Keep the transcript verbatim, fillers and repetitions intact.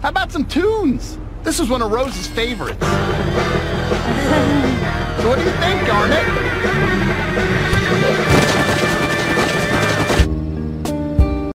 How about some tunes? This was one of Rose's favorites. So what do you think, Garnet?